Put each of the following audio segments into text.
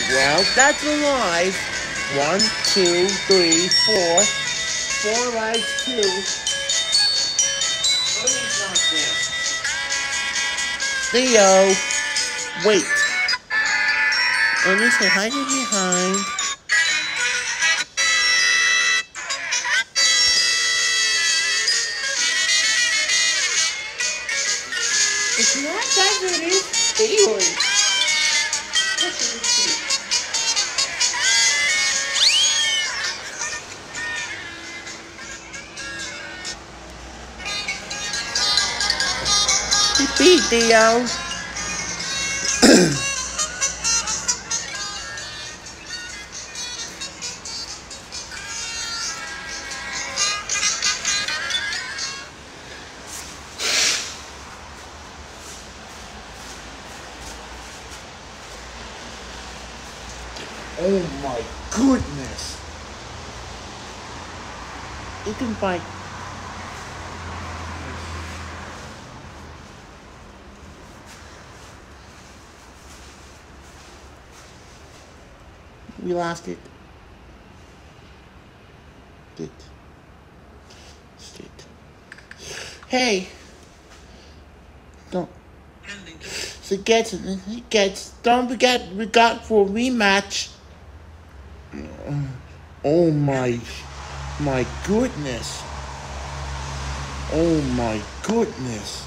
Well, that's alive. 1, 2, 3, 4. 4 lives too. He's not there. Theo, wait. Let me say hide behind. It's not that good, it's feeling. Beat Theo. Oh my goodness. You can find. We lost it. Hey. Don't. Don't forget we got for a rematch. Oh my goodness. Oh my goodness.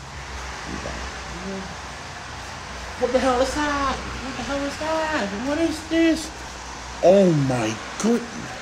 What the hell is that? What the hell is that? What is this? Oh my goodness.